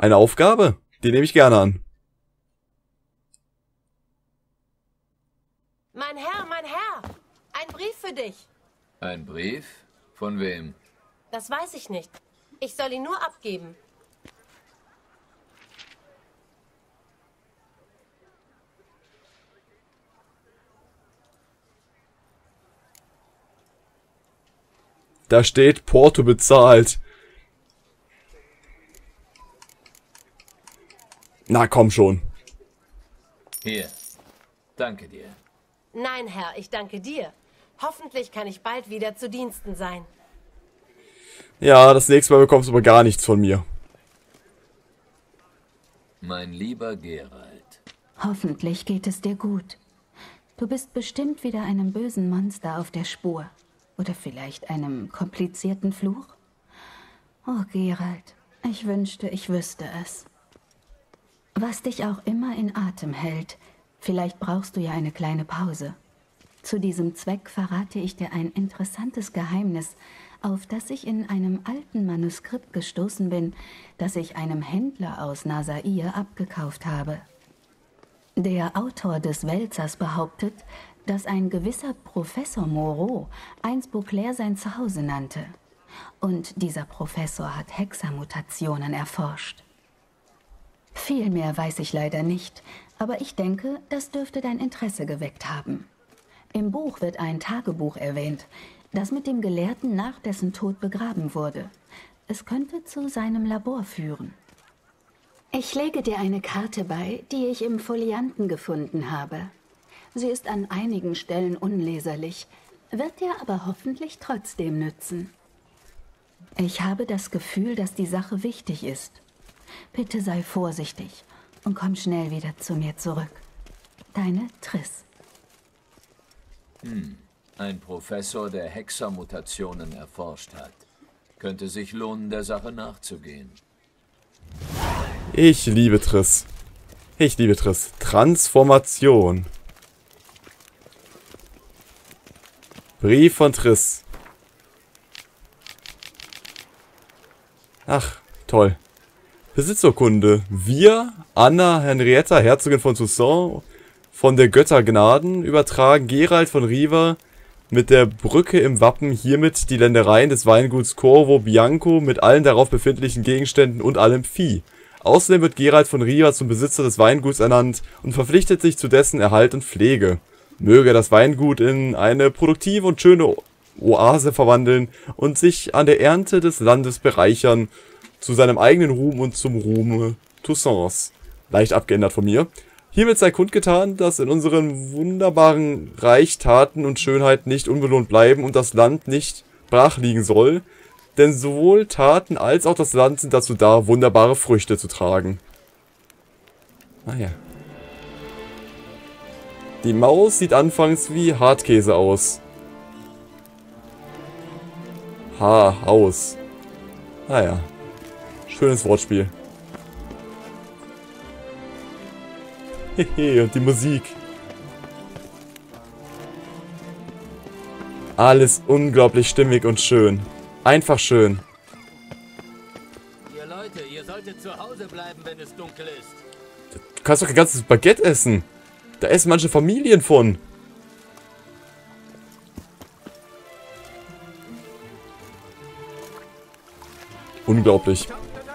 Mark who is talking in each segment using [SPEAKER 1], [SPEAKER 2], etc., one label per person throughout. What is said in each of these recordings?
[SPEAKER 1] Eine Aufgabe? Die nehme ich gerne an.
[SPEAKER 2] Mein Herr, ein Brief für dich.
[SPEAKER 3] Ein Brief? Von wem?
[SPEAKER 2] Das weiß ich nicht. Ich soll ihn nur abgeben.
[SPEAKER 1] Da steht Porto bezahlt. Na komm schon.
[SPEAKER 3] Hier. Danke dir.
[SPEAKER 2] Nein, Herr, ich danke dir. Hoffentlich kann ich bald wieder zu Diensten sein.
[SPEAKER 1] Ja, das nächste Mal bekommst du aber gar nichts von mir.
[SPEAKER 3] Mein lieber Geralt.
[SPEAKER 4] Hoffentlich geht es dir gut. Du bist bestimmt wieder einem bösen Monster auf der Spur. Oder vielleicht einem komplizierten Fluch? Oh, Geralt, ich wünschte, ich wüsste es. Was dich auch immer in Atem hält, vielleicht brauchst du ja eine kleine Pause. Zu diesem Zweck verrate ich dir ein interessantes Geheimnis, auf das ich in einem alten Manuskript gestoßen bin, das ich einem Händler aus Nasair abgekauft habe. Der Autor des Wälzers behauptet, dass ein gewisser Professor Moreau einst Beauclair sein Zuhause nannte. Und dieser Professor hat Hexermutationen erforscht. Viel mehr weiß ich leider nicht, aber ich denke, das dürfte dein Interesse geweckt haben. Im Buch wird ein Tagebuch erwähnt, das mit dem Gelehrten nach dessen Tod begraben wurde. Es könnte zu seinem Labor führen. Ich lege dir eine Karte bei, die ich im Folianten gefunden habe. Sie ist an einigen Stellen unleserlich, wird dir aber hoffentlich trotzdem nützen. Ich habe das Gefühl, dass die Sache wichtig ist. Bitte sei vorsichtig und komm schnell wieder zu mir zurück. Deine Triss.
[SPEAKER 3] Ein Professor, der Hexermutationen erforscht hat. Könnte sich lohnen, der Sache nachzugehen.
[SPEAKER 1] Ich liebe Triss. Ich liebe Triss. Transformation. Brief von Triss. Ach, toll. Besitzurkunde. Wir, Anna Henrietta, Herzogin von Soissons, von der Göttergnaden, übertragen Geralt von Riva mit der Brücke im Wappen hiermit die Ländereien des Weinguts Corvo Bianco mit allen darauf befindlichen Gegenständen und allem Vieh. Außerdem wird Geralt von Riva zum Besitzer des Weinguts ernannt und verpflichtet sich zu dessen Erhalt und Pflege. Möge das Weingut in eine produktive und schöne Oase verwandeln und sich an der Ernte des Landes bereichern, zu seinem eigenen Ruhm und zum Ruhme Toussaints. Leicht abgeändert von mir. Hiermit sei kundgetan, dass in unseren wunderbaren Reich Taten und Schönheit nicht unbelohnt bleiben und das Land nicht brach liegen soll, denn sowohl Taten als auch das Land sind dazu da, wunderbare Früchte zu tragen. Ah ja. Die Maus sieht anfangs wie Hartkäse aus. Haus. Ah ja. Schönes Wortspiel. Hehe, und die Musik. Alles unglaublich stimmig und schön. Einfach schön.
[SPEAKER 5] Ihr Leute, ihr solltet zu Hause bleiben, wenn es dunkel ist.
[SPEAKER 1] Du kannst doch kein ganzes Baguette essen. Da essen manche Familien von. Unglaublich.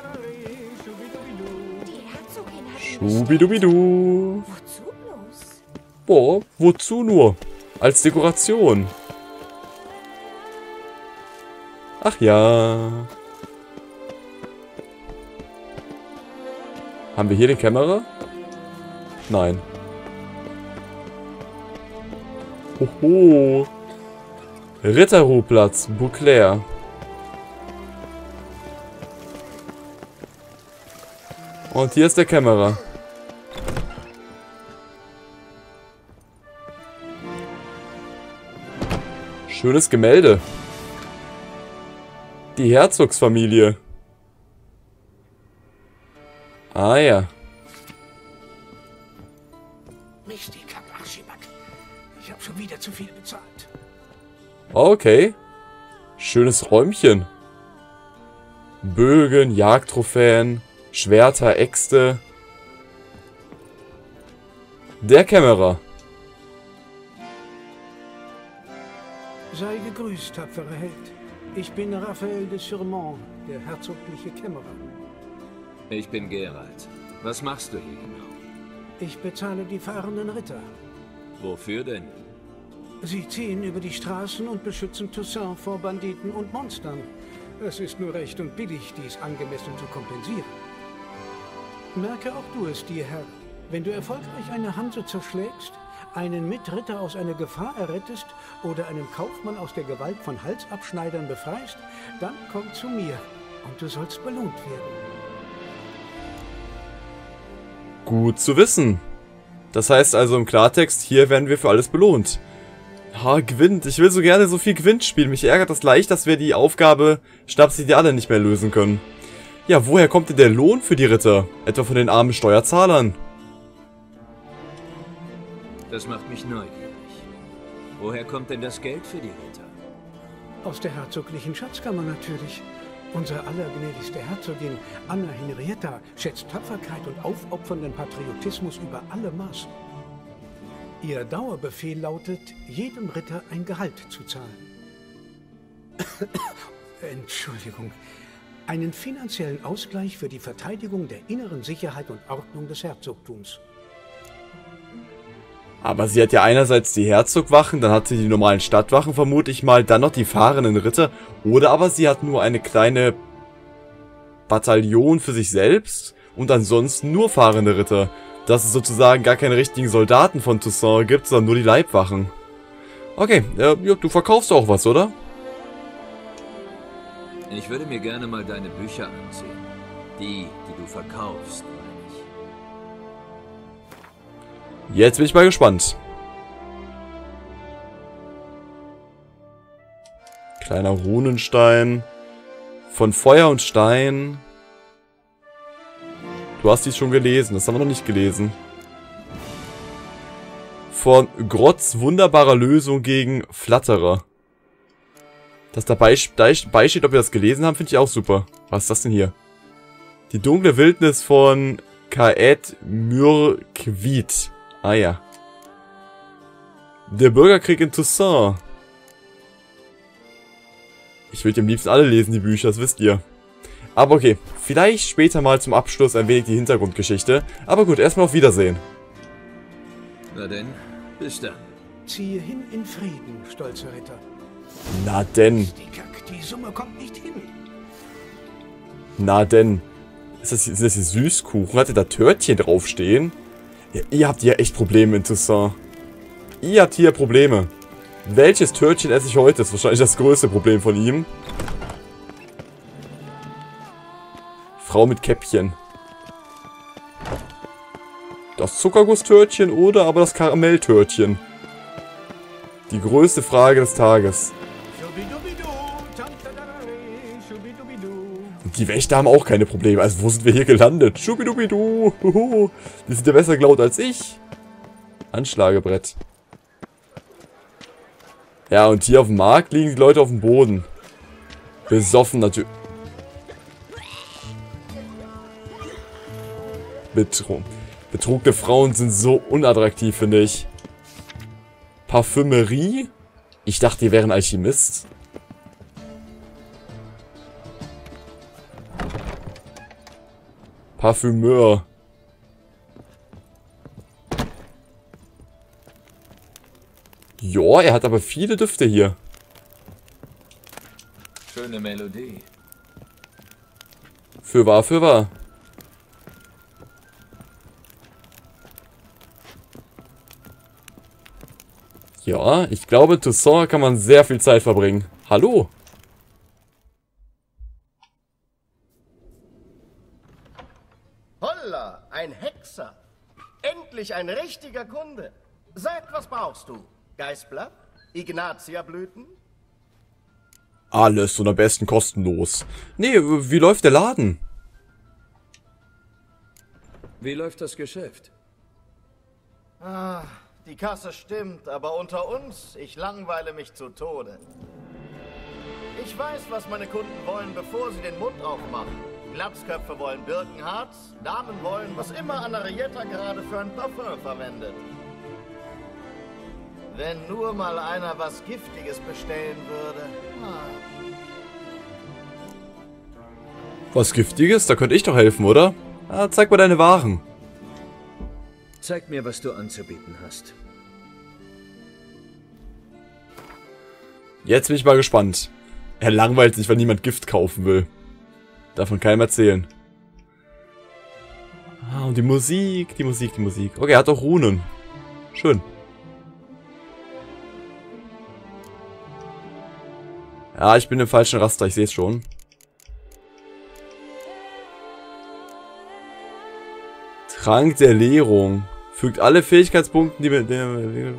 [SPEAKER 1] Schubidubidu.
[SPEAKER 2] Wozu bloß?
[SPEAKER 1] Boah, wozu nur? Als Dekoration. Ach ja. Haben wir hier den Kämmerer? Nein. Hoho. Ritterruhplatz, Beauclair. Und hier ist der Kämmerer. Schönes Gemälde. Die Herzogsfamilie. Ah ja.
[SPEAKER 6] Mist, die Kack-Arschibak. Ich habe schon wieder zu viel bezahlt.
[SPEAKER 1] Okay. Schönes Räumchen. Bögen, Jagdtrophäen. Schwerter, Äxte. Der Kämmerer.
[SPEAKER 6] Sei gegrüßt, tapferer Held. Ich bin Raphael de Surmont, der herzogliche Kämmerer.
[SPEAKER 3] Ich bin Geralt. Was machst du hier genau?
[SPEAKER 6] Ich bezahle die fahrenden Ritter.
[SPEAKER 3] Wofür denn?
[SPEAKER 6] Sie ziehen über die Straßen und beschützen Toussaint vor Banditen und Monstern. Es ist nur recht und billig, dies angemessen zu kompensieren. Merke auch du es dir, Herr. Wenn du erfolgreich eine Hanse zerschlägst, einen Mitritter aus einer Gefahr errettest oder einen Kaufmann aus der Gewalt von Halsabschneidern befreist, dann komm zu mir und du sollst belohnt werden.
[SPEAKER 1] Gut zu wissen. Das heißt also im Klartext, hier werden wir für alles belohnt. Ha, Gwent. Ich will so gerne so viel Gwent spielen. Mich ärgert das leicht, dass wir die Aufgabe Schnapsideale nicht mehr lösen können. Ja, woher kommt denn der Lohn für die Ritter? Etwa von den armen Steuerzahlern?
[SPEAKER 3] Das macht mich neugierig. Woher kommt denn das Geld für die Ritter?
[SPEAKER 6] Aus der herzoglichen Schatzkammer natürlich. Unsere allergnädigste Herzogin, Anna Henrietta, schätzt Tapferkeit und aufopfernden Patriotismus über alle Maßen. Ihr Dauerbefehl lautet, jedem Ritter ein Gehalt zu zahlen. Entschuldigung. Einen finanziellen Ausgleich für die Verteidigung der inneren Sicherheit und Ordnung des Herzogtums.
[SPEAKER 1] Aber sie hat ja einerseits die Herzogwachen, dann hat sie die normalen Stadtwachen, vermute ich mal, dann noch die fahrenden Ritter. Oder aber sie hat nur eine kleine Bataillon für sich selbst und ansonsten nur fahrende Ritter. Dass es sozusagen gar keine richtigen Soldaten von Toussaint gibt, sondern nur die Leibwachen. Okay, ja, du verkaufst auch was, oder?
[SPEAKER 3] Ich würde mir gerne mal deine Bücher ansehen. Die du verkaufst, meine ich.
[SPEAKER 1] Jetzt bin ich mal gespannt. Kleiner Runenstein. Von Feuer und Stein. Du hast dies schon gelesen, das haben wir noch nicht gelesen. Von Grotz wunderbarer Lösung gegen Flatterer. Dass dabei steht, ob wir das gelesen haben, finde ich auch super. Was ist das denn hier? Die dunkle Wildnis von Kaed Myrquid. Ah ja. Der Bürgerkrieg in Toussaint. Ich würde am liebsten alle lesen, die Bücher, das wisst ihr. Aber okay, vielleicht später mal zum Abschluss ein wenig die Hintergrundgeschichte. Aber gut, erstmal auf Wiedersehen.
[SPEAKER 3] Na denn, bis dann.
[SPEAKER 6] Ziehe hin in Frieden, stolzer Ritter.
[SPEAKER 1] Na denn.
[SPEAKER 6] Die Summe kommt nicht hin.
[SPEAKER 1] Na denn. Sind das hier Süßkuchen? Hat ihr da Törtchen draufstehen? Ja, ihr habt hier echt Probleme in Toussaint. Ihr habt hier Probleme. Welches Törtchen esse ich heute? Das ist wahrscheinlich das größte Problem von ihm. Frau mit Käppchen. Das Zuckergusstörtchen oder aber das Karamelltörtchen? Die größte Frage des Tages. Und die Wächter haben auch keine Probleme. Also wo sind wir hier gelandet? Schubidubidu. Die sind ja besser gelaunt als ich. Anschlagebrett. Ja, und hier auf dem Markt liegen die Leute auf dem Boden. Besoffen natürlich. Betrogene Frauen sind so unattraktiv, finde ich. Parfümerie? Ich dachte, die wären Alchemist. Parfümeur. Ja, er hat aber viele Düfte hier.
[SPEAKER 3] Schöne Melodie.
[SPEAKER 1] Fürwahr, fürwahr. Ja, ich glaube, in Toussaint kann man sehr viel Zeit verbringen. Hallo?
[SPEAKER 7] Holla, ein Hexer. Endlich ein richtiger Kunde. Sag, was brauchst du? Geißblatt? Ignatia-Blüten?
[SPEAKER 1] Alles und am besten kostenlos. Nee, wie läuft der Laden?
[SPEAKER 3] Wie läuft das Geschäft?
[SPEAKER 7] Ah, die Kasse stimmt, aber unter uns, ich langweile mich zu Tode. Ich weiß, was meine Kunden wollen, bevor sie den Mund aufmachen. Glatzköpfe wollen Birkenharz, Damen wollen, was immer Anna Henrietta gerade für ein Parfum verwendet. Wenn nur mal einer was Giftiges bestellen würde.
[SPEAKER 1] Was Giftiges? Da könnte ich doch helfen, oder? Ah, zeig mal deine Waren.
[SPEAKER 3] Zeig mir, was du anzubieten hast.
[SPEAKER 1] Jetzt bin ich mal gespannt. Er langweilt sich, weil niemand Gift kaufen will. Davon keinem erzählen. Ah, und die Musik, die Musik, die Musik. Okay, er hat auch Runen. Schön. Ja, ich bin im falschen Raster, ich sehe es schon. Trank der Leerung. Fügt alle Fähigkeitspunkten, die mit der...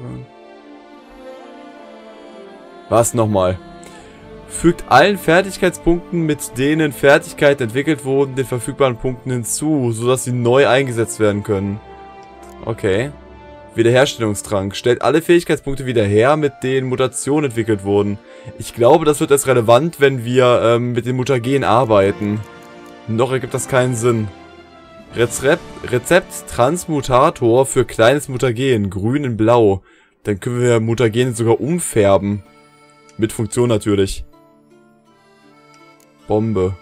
[SPEAKER 1] Was nochmal? Fügt allen Fertigkeitspunkten, mit denen Fertigkeiten entwickelt wurden, den verfügbaren Punkten hinzu, sodass sie neu eingesetzt werden können. Okay. Wiederherstellungstrank. Stellt alle Fähigkeitspunkte wieder her, mit denen Mutationen entwickelt wurden. Ich glaube, das wird erst relevant, wenn wir mit den Mutagen arbeiten. Noch ergibt das keinen Sinn. Rezept Transmutator für kleines Mutagen. Grün in Blau. Dann können wir Mutagen sogar umfärben. Mit Funktion natürlich. Bombe.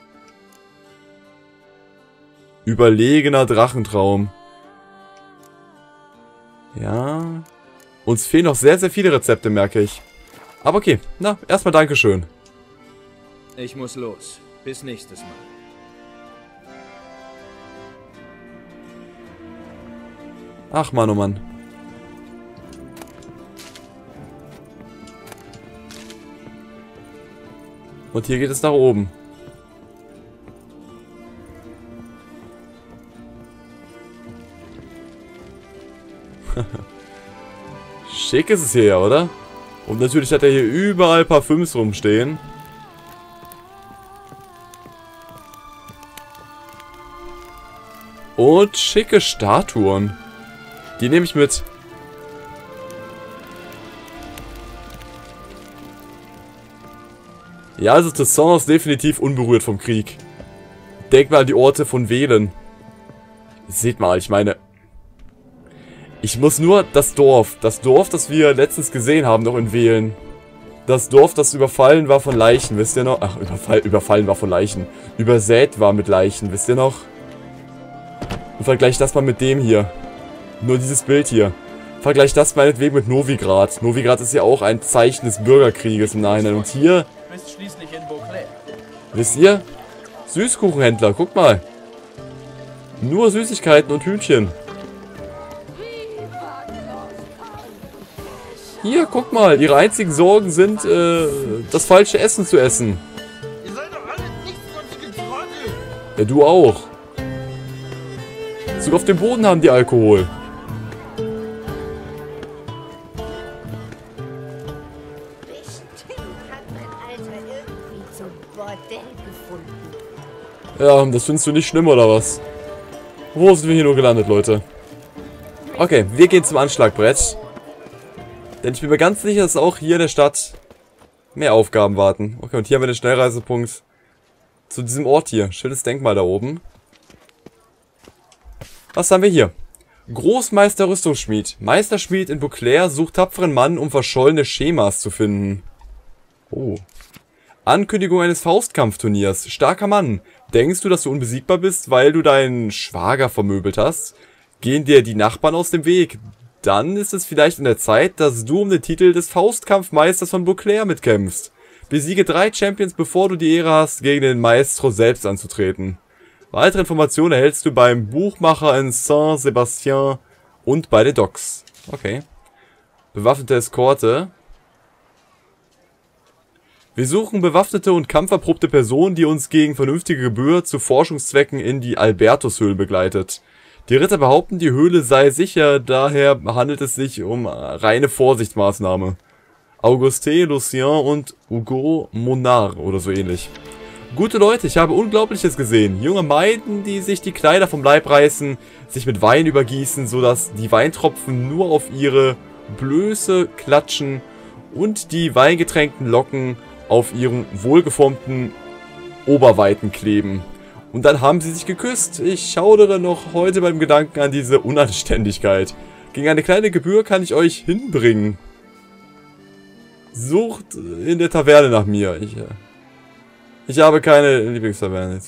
[SPEAKER 1] Überlegener Drachentraum. Ja. Uns fehlen noch sehr, sehr viele Rezepte, merke ich. Aber okay. Na, erstmal Dankeschön.
[SPEAKER 3] Ich muss los. Bis nächstes Mal.
[SPEAKER 1] Ach, Mann, oh Mann. Und hier geht es nach oben. Schick ist es hier ja, oder? Und natürlich hat er hier überall Parfüms rumstehen. Und schicke Statuen. Die nehme ich mit. Ja, also Tesson ist definitiv unberührt vom Krieg. Denk mal an die Orte von Velen. Seht mal, ich meine... Ich muss nur das Dorf, das wir letztens gesehen haben, noch in Velen. Das Dorf, das überfallen war von Leichen, wisst ihr noch? Ach, überfallen war von Leichen. Übersät war mit Leichen, wisst ihr noch? Und vergleich das mal mit dem hier. Nur dieses Bild hier. Vergleich das meinetwegen mit Novigrad. Novigrad ist ja auch ein Zeichen des Bürgerkrieges im Nachhinein. Und hier...
[SPEAKER 5] Bist schließlich in Beauclair.
[SPEAKER 1] Wisst ihr? Süßkuchenhändler, guck mal. Nur Süßigkeiten und Hühnchen. Hier, guck mal. Ihre einzigen Sorgen sind, das falsche Essen zu essen.
[SPEAKER 7] Ihr seid doch alle nichtsnutzige Trottel.
[SPEAKER 1] Ja, du auch. Sogar auf dem Boden haben die Alkohol.
[SPEAKER 2] Bestimmt hat mein Alter irgendwie zum Bordell gefunden.
[SPEAKER 1] Ja, das findest du nicht schlimm, oder was? Wo sind wir hier nur gelandet, Leute? Okay, wir gehen zum Anschlagbrett. Denn ich bin mir ganz sicher, dass auch hier in der Stadt mehr Aufgaben warten. Okay, und hier haben wir den Schnellreisepunkt zu diesem Ort hier. Schönes Denkmal da oben. Was haben wir hier? Großmeister Rüstungsschmied. Meisterschmied in Beauclair sucht tapferen Mann, um verschollene Schemas zu finden. Oh. Ankündigung eines Faustkampfturniers. Starker Mann. Denkst du, dass du unbesiegbar bist, weil du deinen Schwager vermöbelt hast? Gehen dir die Nachbarn aus dem Weg? Dann ist es vielleicht in der Zeit, dass du um den Titel des Faustkampfmeisters von Beauclair mitkämpfst. Besiege 3 Champions, bevor du die Ehre hast, gegen den Maestro selbst anzutreten. Weitere Informationen erhältst du beim Buchmacher in Saint-Sébastien und bei den Docks. Okay. Bewaffnete Eskorte. Wir suchen bewaffnete und kampferprobte Personen, die uns gegen vernünftige Gebühr zu Forschungszwecken in die Albertushöhle begleitet. Die Ritter behaupten, die Höhle sei sicher, daher handelt es sich um reine Vorsichtsmaßnahme. Auguste, Lucien und Hugo Monard oder so ähnlich. Gute Leute, ich habe Unglaubliches gesehen. Junge Maiden, die sich die Kleider vom Leib reißen, sich mit Wein übergießen, sodass die Weintropfen nur auf ihre Blöße klatschen und die weingetränkten Locken auf ihren wohlgeformten Oberweiten kleben. Und dann haben sie sich geküsst. Ich schaudere noch heute beim Gedanken an diese Unanständigkeit. Gegen eine kleine Gebühr kann ich euch hinbringen. Sucht in der Taverne nach mir. Ich habe keine Lieblingstaverne.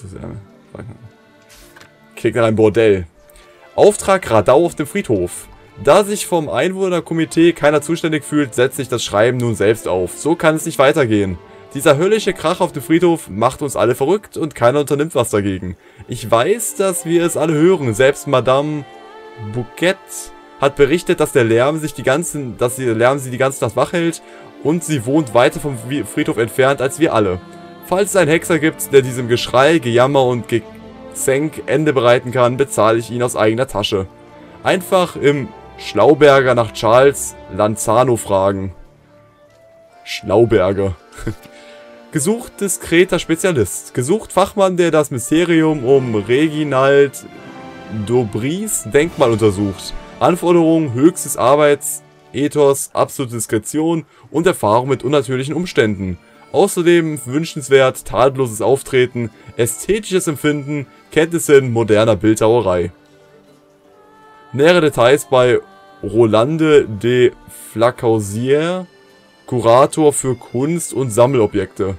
[SPEAKER 1] Klingt nach einem Bordell. Auftrag Radau auf dem Friedhof. Da sich vom Einwohnerkomitee keiner zuständig fühlt, setzt sich das Schreiben nun selbst auf. So kann es nicht weitergehen. Dieser höllische Krach auf dem Friedhof macht uns alle verrückt und keiner unternimmt was dagegen. Ich weiß, dass wir es alle hören. Selbst Madame Bouquet hat berichtet, dass der Lärm sie die ganze Nacht wach hält und sie wohnt weiter vom Friedhof entfernt als wir alle. Falls es einen Hexer gibt, der diesem Geschrei, Gejammer und Gezänk Ende bereiten kann, bezahle ich ihn aus eigener Tasche. Einfach im Schlauberger nach Charles Lanzano fragen. Schlauberger. Gesucht diskreter Spezialist. Gesucht Fachmann, der das Mysterium um Reginald Dobris Denkmal untersucht. Anforderungen: höchstes Arbeitsethos, absolute Diskretion und Erfahrung mit unnatürlichen Umständen. Außerdem wünschenswert tadelloses Auftreten, ästhetisches Empfinden, Kenntnisse in moderner Bildhauerei. Nähere Details bei Rolande de Flacausier, Kurator für Kunst und Sammelobjekte.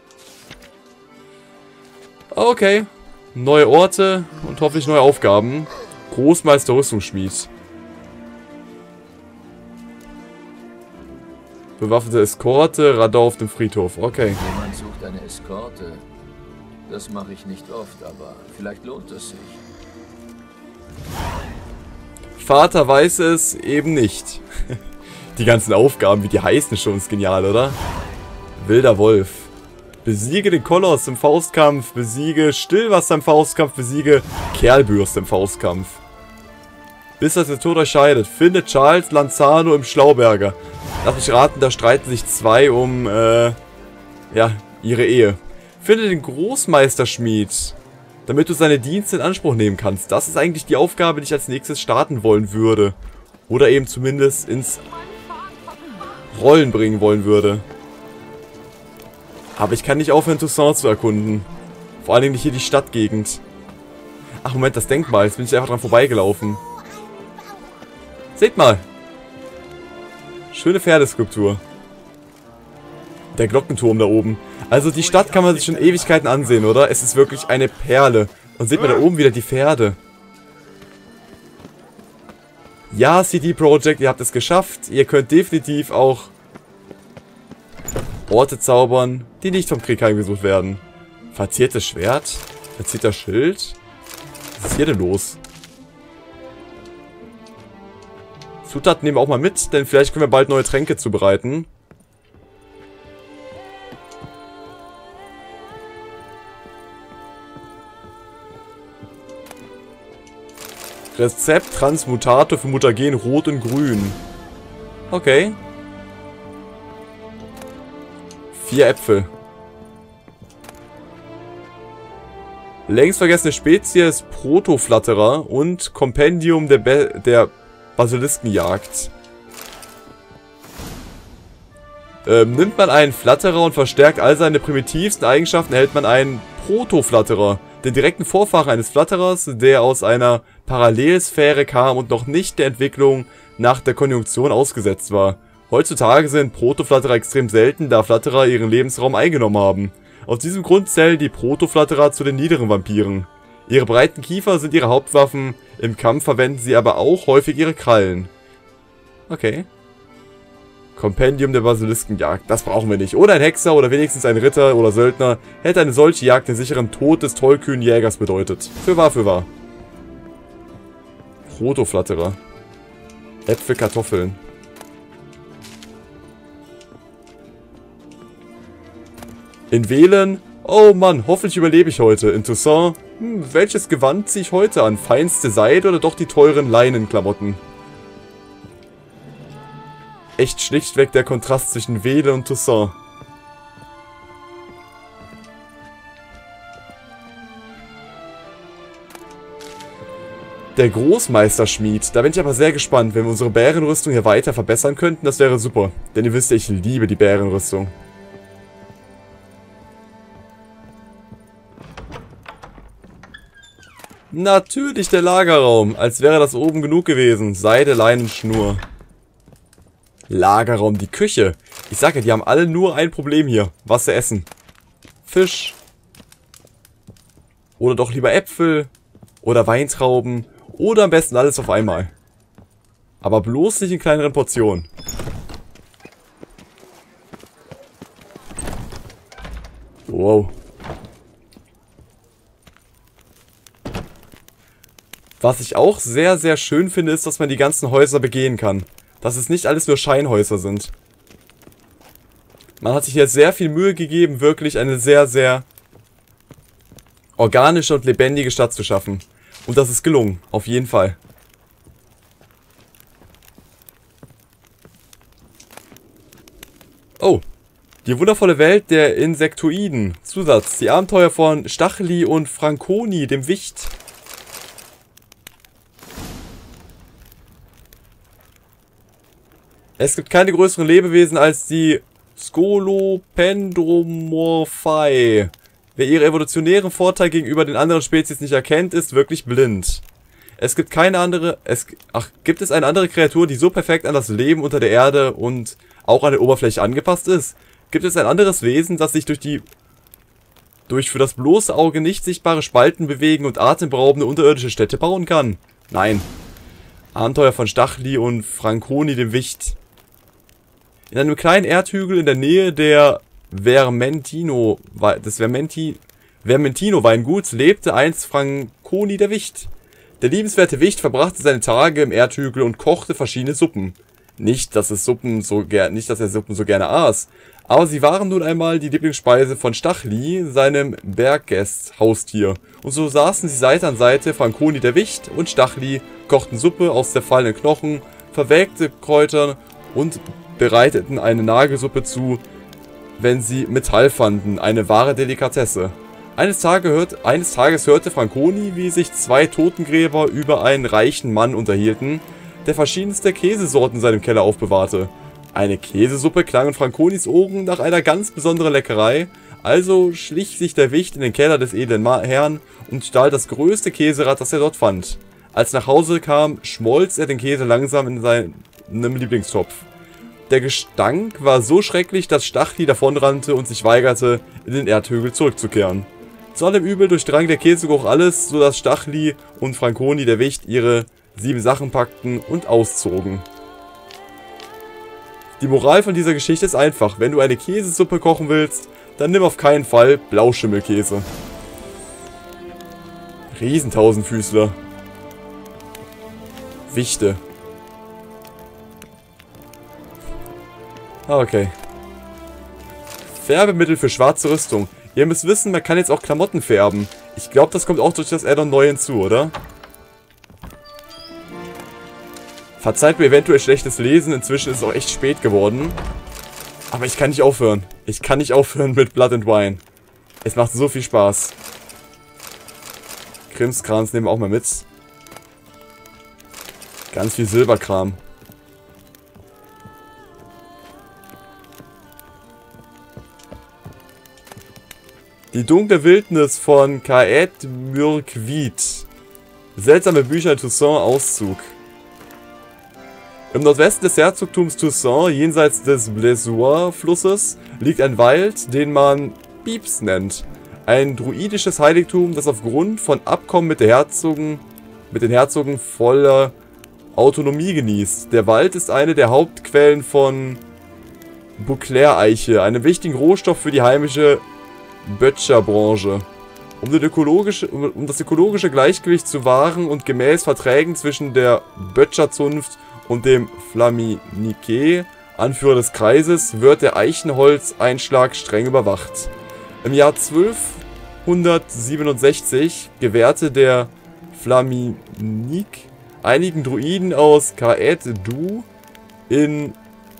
[SPEAKER 1] Okay. Neue Orte und hoffentlich neue Aufgaben. Großmeister Rüstungsschmied. Bewaffnete Eskorte, Radau auf dem Friedhof. Okay.
[SPEAKER 3] Jemand sucht eine Eskorte. Das mache ich nicht oft, aber vielleicht lohnt es sich.
[SPEAKER 1] Vater weiß es eben nicht. Die ganzen Aufgaben, wie die heißen schon, ist genial, oder? Wilder Wolf. Besiege den Koloss im Faustkampf. Besiege Stillwasser im Faustkampf. Besiege Kerlbürste im Faustkampf. Bis das der Tod euch scheidet. Findet Charles Lanzano im Schlauberger. Lass mich raten, da streiten sich zwei um, ja, ihre Ehe. Finde den Großmeisterschmied, damit du seine Dienste in Anspruch nehmen kannst. Das ist eigentlich die Aufgabe, die ich als nächstes starten wollen würde. Oder eben zumindest ins Rollen bringen wollen würde. Aber ich kann nicht aufhören, Toussaint zu erkunden. Vor allen Dingen nicht hier die Stadtgegend. Ach, Moment, das Denkmal. Jetzt bin ich einfach dran vorbeigelaufen. Seht mal. Schöne Pferdeskulptur. Der Glockenturm da oben. Also die Stadt kann man sich schon Ewigkeiten ansehen, oder? Es ist wirklich eine Perle. Und seht mal da oben wieder die Pferde. Ja, CD Projekt, ihr habt es geschafft. Ihr könnt definitiv auch Orte zaubern, die nicht vom Krieg heimgesucht werden. Verziertes Schwert? Verzierter Schild? Was ist hier denn los? Zutaten nehmen wir auch mal mit, denn vielleicht können wir bald neue Tränke zubereiten. Rezept Transmutator für Mutagen Rot und Grün. Okay. 4 Äpfel. Längst vergessene Spezies Protoflatterer und Kompendium der Basiliskenjagd. Nimmt man einen Flatterer und verstärkt all seine primitivsten Eigenschaften, erhält man einen Protoflatterer, den direkten Vorfahren eines Flatterers, der aus einer Parallelsphäre kam und noch nicht der Entwicklung nach der Konjunktion ausgesetzt war. Heutzutage sind Protoflatterer extrem selten, da Flatterer ihren Lebensraum eingenommen haben. Aus diesem Grund zählen die Protoflatterer zu den niederen Vampiren. Ihre breiten Kiefer sind ihre Hauptwaffen, im Kampf verwenden sie aber auch häufig ihre Krallen. Okay. Kompendium der Basiliskenjagd, das brauchen wir nicht. Oder ein Hexer oder wenigstens ein Ritter oder Söldner hätte eine solche Jagd den sicheren Tod des tollkühnen Jägers bedeutet. Fürwahr, fürwahr. Protoflatterer. Äpfel, Kartoffeln. In Wählen. Oh Mann, hoffentlich überlebe ich heute. In Toussaint. Welches Gewand ziehe ich heute an? Feinste Seide oder doch die teuren Leinenklamotten? Echt schlichtweg der Kontrast zwischen Wählen und Toussaint. Der Großmeisterschmied. Da bin ich aber sehr gespannt. Wenn wir unsere Bärenrüstung hier weiter verbessern könnten, das wäre super. Denn ihr wisst ja, ich liebe die Bärenrüstung. Natürlich der Lagerraum, als wäre das oben genug gewesen. Seide, Leinen, Schnur. Lagerraum, die Küche. Ich sage ja, die haben alle nur ein Problem hier. Was sie essen. Fisch. Oder doch lieber Äpfel. Oder Weintrauben. Oder am besten alles auf einmal. Aber bloß nicht in kleineren Portionen. Wow. Was ich auch sehr, sehr schön finde, ist, dass man die ganzen Häuser begehen kann. Dass es nicht alles nur Scheinhäuser sind. Man hat sich hier sehr viel Mühe gegeben, wirklich eine sehr, sehr organische und lebendige Stadt zu schaffen. Und das ist gelungen, auf jeden Fall. Oh, die wundervolle Welt der Insektoiden. Zusatz, die Abenteuer von Stacheli und Franconi, dem Wicht. Es gibt keine größeren Lebewesen als die Scolopendromorphae. Wer ihre evolutionären Vorteile gegenüber den anderen Spezies nicht erkennt, ist wirklich blind. Es gibt keine andere... gibt es eine andere Kreatur, die so perfekt an das Leben unter der Erde und auch an der Oberfläche angepasst ist? Gibt es ein anderes Wesen, das sich durch für das bloße Auge nicht sichtbare Spalten bewegen und atemberaubende unterirdische Städte bauen kann? Nein. Abenteuer von Stacheli und Franconi, dem Wicht. In einem kleinen Erdhügel in der Nähe der Vermentino-Weinguts lebte einst Franconi, der Wicht. Der liebenswerte Wicht verbrachte seine Tage im Erdhügel und kochte verschiedene Suppen. Nicht, dass er Suppen so gerne aß, aber sie waren nun einmal die Lieblingsspeise von Stacheli, seinem Berggast-Haustier. Und so saßen sie Seite an Seite, Franconi, der Wicht und Stacheli kochten Suppe aus zerfallenen Knochen, verwelkte Kräuter und bereiteten eine Nagelsuppe zu, wenn sie Metall fanden, eine wahre Delikatesse. Eines Tages hörte Franconi, wie sich zwei Totengräber über einen reichen Mann unterhielten, der verschiedenste Käsesorten in seinem Keller aufbewahrte. Eine Käsesuppe klang in Franconis Ohren nach einer ganz besonderen Leckerei, also schlich sich der Wicht in den Keller des edlen Herrn und stahl das größte Käserad, das er dort fand. Als er nach Hause kam, schmolz er den Käse langsam in seinem Lieblingstopf. Der Gestank war so schrecklich, dass Stacheli davonrannte und sich weigerte, in den Erdhügel zurückzukehren. Zu allem Übel durchdrang der Käsegeruch alles, sodass Stacheli und Franconi, der Wicht, ihre 7 Sachen packten und auszogen. Die Moral von dieser Geschichte ist einfach: Wenn du eine Käsesuppe kochen willst, dann nimm auf keinen Fall Blauschimmelkäse. Riesentausendfüßler. Wichte. Okay. Färbemittel für schwarze Rüstung. Ihr müsst wissen, man kann jetzt auch Klamotten färben. Ich glaube, das kommt auch durch das Add-on neu hinzu, oder? Verzeiht mir eventuell schlechtes Lesen, inzwischen ist es auch echt spät geworden. Aber ich kann nicht aufhören. Ich kann nicht aufhören mit Blood and Wine. Es macht so viel Spaß. Krimskrams nehmen wir auch mal mit. Ganz viel Silberkram. Die dunkle Wildnis von Kaed Mürkwied. Seltsame Bücher in Toussaint, Auszug. Im Nordwesten des Herzogtums Toussaint, jenseits des Blessois-Flusses, liegt ein Wald, den man Pieps nennt. Ein druidisches Heiligtum, das aufgrund von Abkommen mit den Herzogen voller Autonomie genießt. Der Wald ist eine der Hauptquellen von Bouclair-Eiche, einem wichtigen Rohstoff für die heimische Böttcherbranche. Um das ökologische Gleichgewicht zu wahren und gemäß Verträgen zwischen der Böttcherzunft und dem Flaminique, Anführer des Kreises, wird der Eichenholzeinschlag streng überwacht. Im Jahr 1267 gewährte der Flaminique einigen Druiden aus Caed-du in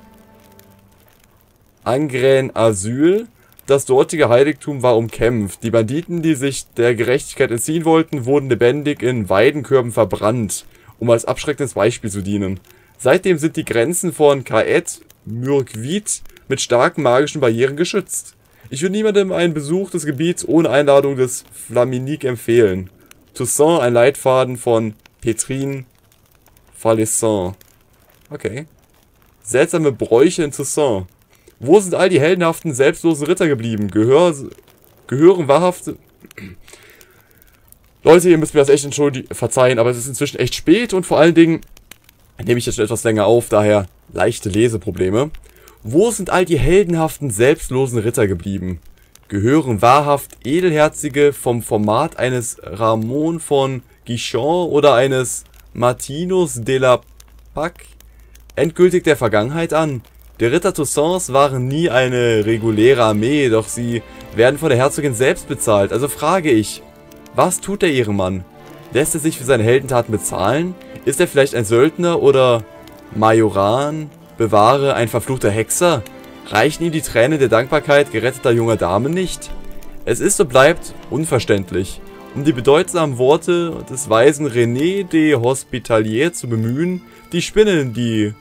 [SPEAKER 1] Angren Asyl. Das dortige Heiligtum war umkämpft. Die Banditen, die sich der Gerechtigkeit entziehen wollten, wurden lebendig in Weidenkörben verbrannt, um als abschreckendes Beispiel zu dienen. Seitdem sind die Grenzen von Kaed Mürkwied mit starken magischen Barrieren geschützt. Ich würde niemandem einen Besuch des Gebiets ohne Einladung des Flaminique empfehlen. Toussaint, ein Leitfaden von Petrine Falesson. Okay. Seltsame Bräuche in Toussaint. Wo sind all die heldenhaften, selbstlosen Ritter geblieben? Gehören wahrhafte... Leute, ihr müsst mir das echt verzeihen, aber es ist inzwischen echt spät und vor allen Dingen nehme ich jetzt schon etwas länger auf, daher leichte Leseprobleme. Wo sind all die heldenhaften, selbstlosen Ritter geblieben? Gehören wahrhaft Edelherzige vom Format eines Ramon von Guichon oder eines Martinus de la Pac endgültig der Vergangenheit an? Die Ritter Toussaints waren nie eine reguläre Armee, doch sie werden von der Herzogin selbst bezahlt. Also frage ich, was tut der Ehrenmann? Lässt er sich für seine Heldentaten bezahlen? Ist er vielleicht ein Söldner oder Majoran? Bewahre, ein verfluchter Hexer? Reichen ihm die Tränen der Dankbarkeit geretteter junger Damen nicht? Es ist und bleibt unverständlich. Um die bedeutsamen Worte des weisen René de Hospitalier zu bemühen, die spinnen die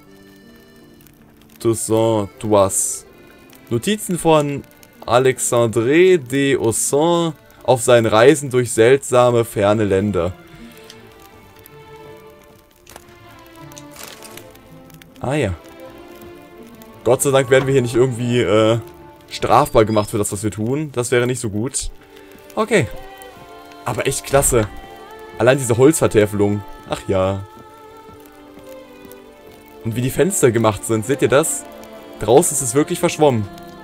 [SPEAKER 1] Toussaint-Tois. Notizen von Alexandre de Ausson auf seinen Reisen durch seltsame, ferne Länder. Ah ja. Gott sei Dank werden wir hier nicht irgendwie strafbar gemacht für das, was wir tun. Das wäre nicht so gut. Okay. Aber echt klasse. Allein diese Holzvertäfelung. Ach ja. Und wie die Fenster gemacht sind. Seht ihr das? Draußen ist es wirklich verschwommen.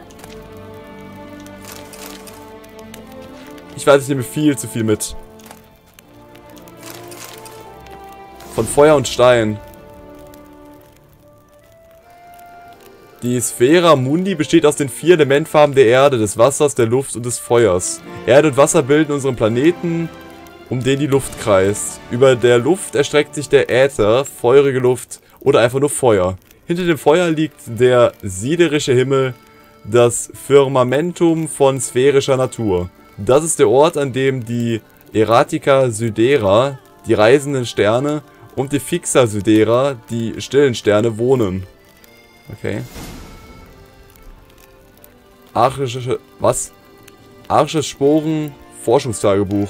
[SPEAKER 1] Ich weiß, ich nehme viel zu viel mit. Von Feuer und Stein. Die Sphera Mundi besteht aus den 4 Elementfarben der Erde, des Wassers, der Luft und des Feuers. Erde und Wasser bilden unseren Planeten, um den die Luft kreist. Über der Luft erstreckt sich der Äther, feurige Luft oder einfach nur Feuer. Hinter dem Feuer liegt der siderische Himmel, das Firmamentum von sphärischer Natur. Das ist der Ort, an dem die Erratica Sidera, die reisenden Sterne, und die Fixa Sidera, die stillen Sterne, wohnen. Okay. Archische... Was? Archisches Sporen... Forschungstagebuch.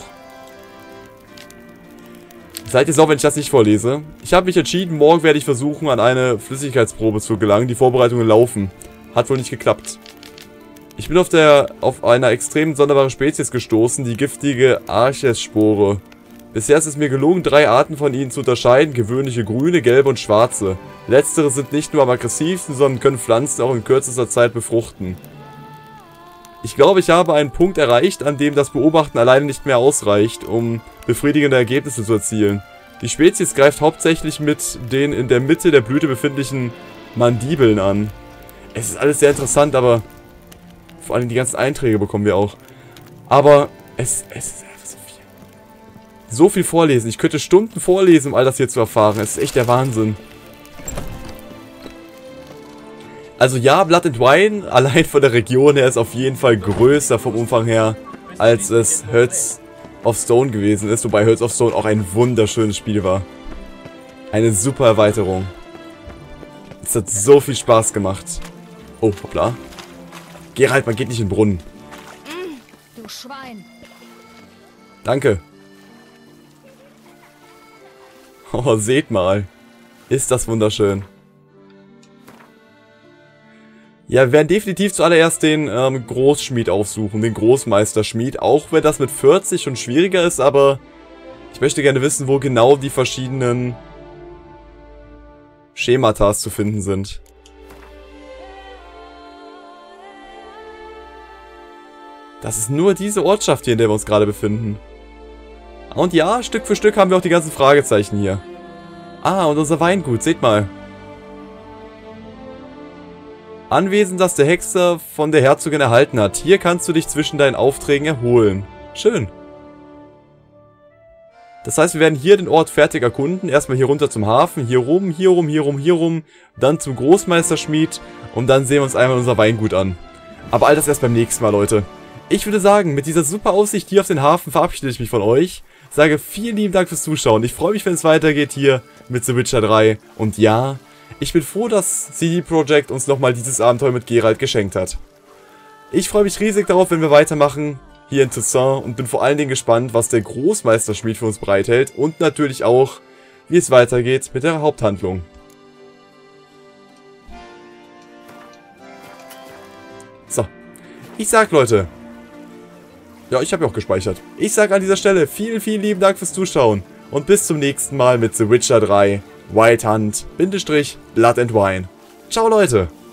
[SPEAKER 1] Seid ihr sauer, wenn ich das nicht vorlese? Ich habe mich entschieden, morgen werde ich versuchen, an eine Flüssigkeitsprobe zu gelangen. Die Vorbereitungen laufen. Hat wohl nicht geklappt. Ich bin auf einer extrem sonderbare Spezies gestoßen, die giftige Arches-Spore. Bisher ist es mir gelungen, 3 Arten von ihnen zu unterscheiden, gewöhnliche grüne, gelbe und schwarze. Letztere sind nicht nur am aggressivsten, sondern können Pflanzen auch in kürzester Zeit befruchten. Ich glaube, ich habe einen Punkt erreicht, an dem das Beobachten alleine nicht mehr ausreicht, um befriedigende Ergebnisse zu erzielen. Die Spezies greift hauptsächlich mit den in der Mitte der Blüte befindlichen Mandibeln an. Es ist alles sehr interessant, aber vor allem die ganzen Einträge bekommen wir auch. Aber es ist einfach so viel. So viel vorlesen. Ich könnte Stunden vorlesen, um all das hier zu erfahren. Es ist echt der Wahnsinn. Also ja, Blood and Wine, allein von der Region her, ist auf jeden Fall größer vom Umfang her, als es Hearts of Stone gewesen ist. Wobei Hearts of Stone auch ein wunderschönes Spiel war. Eine super Erweiterung. Es hat so viel Spaß gemacht. Oh, hoppla. Geralt, man geht nicht in den Brunnen.
[SPEAKER 8] Du Schwein.
[SPEAKER 1] Danke. Oh, seht mal. Ist das wunderschön. Ja, wir werden definitiv zuallererst den Großschmied aufsuchen, den Großmeisterschmied. Auch wenn das mit 40 schon schwieriger ist, aber ich möchte gerne wissen, wo genau die verschiedenen Schematas zu finden sind. Das ist nur diese Ortschaft hier, in der wir uns gerade befinden. Und ja, Stück für Stück haben wir auch die ganzen Fragezeichen hier. Ah, und unser Weingut, seht mal. Anwesen, das der Hexer von der Herzogin erhalten hat. Hier kannst du dich zwischen deinen Aufträgen erholen. Schön. Das heißt, wir werden hier den Ort fertig erkunden. Erstmal hier runter zum Hafen, hier rum, hier rum, hier rum, hier rum. Dann zum Großmeisterschmied. Und dann sehen wir uns einmal unser Weingut an. Aber all das erst beim nächsten Mal, Leute. Ich würde sagen, mit dieser super Aussicht hier auf den Hafen verabschiede ich mich von euch. Sage vielen lieben Dank fürs Zuschauen. Ich freue mich, wenn es weitergeht hier mit The Witcher 3. Und ja, ich bin froh, dass CD Projekt uns nochmal dieses Abenteuer mit Geralt geschenkt hat. Ich freue mich riesig darauf, wenn wir weitermachen. hier in Toussaint und bin vor allen Dingen gespannt, was der Großmeisterschmied für uns bereithält und natürlich auch, wie es weitergeht mit der Haupthandlung. So, ich sag, Leute, ja, ich habe ja auch gespeichert. Ich sag an dieser Stelle vielen, vielen lieben Dank fürs Zuschauen und bis zum nächsten Mal mit The Witcher 3 Wild Hunt / Blood and Wine. Ciao, Leute!